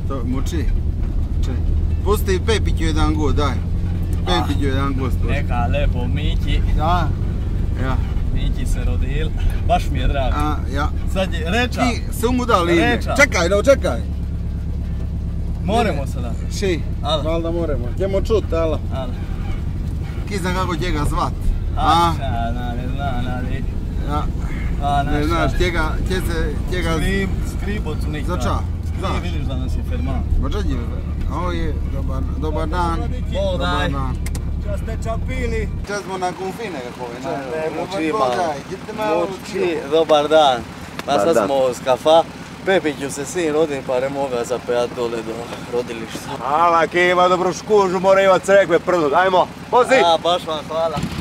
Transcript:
To muči. Pusti Pepiću jedan god, daj. Pepiću jedan god. Neka lepo Miki. Ja. Ja. Miki se rodil. Baš mi je drago. Ja. Sad je Reča. Ti su mu dali ime. Čekaj, no čekaj. Moremo sada. Ši, valjda moramo. Ćemo čut, ala. Ki znam kako će ga zvat. Ne znam. Ja. Ne znaš, će ga... Skribocu nikad. Za ča? Ti vidiš da nas je Ferman. Bođađi, ovo je dobar dan. Dobar dan. Čas ste čapili. Čas smo na konfine kako je. Muči malo. Muči, dobar dan. Pa sad smo s kafa. Pepiću se sin rodim pa ne moga zapejat dole do rodilišta. Ala, ki ima dobru škužu, mora imat crkve prnut. Ajmo, vozi! Baš vam hvala.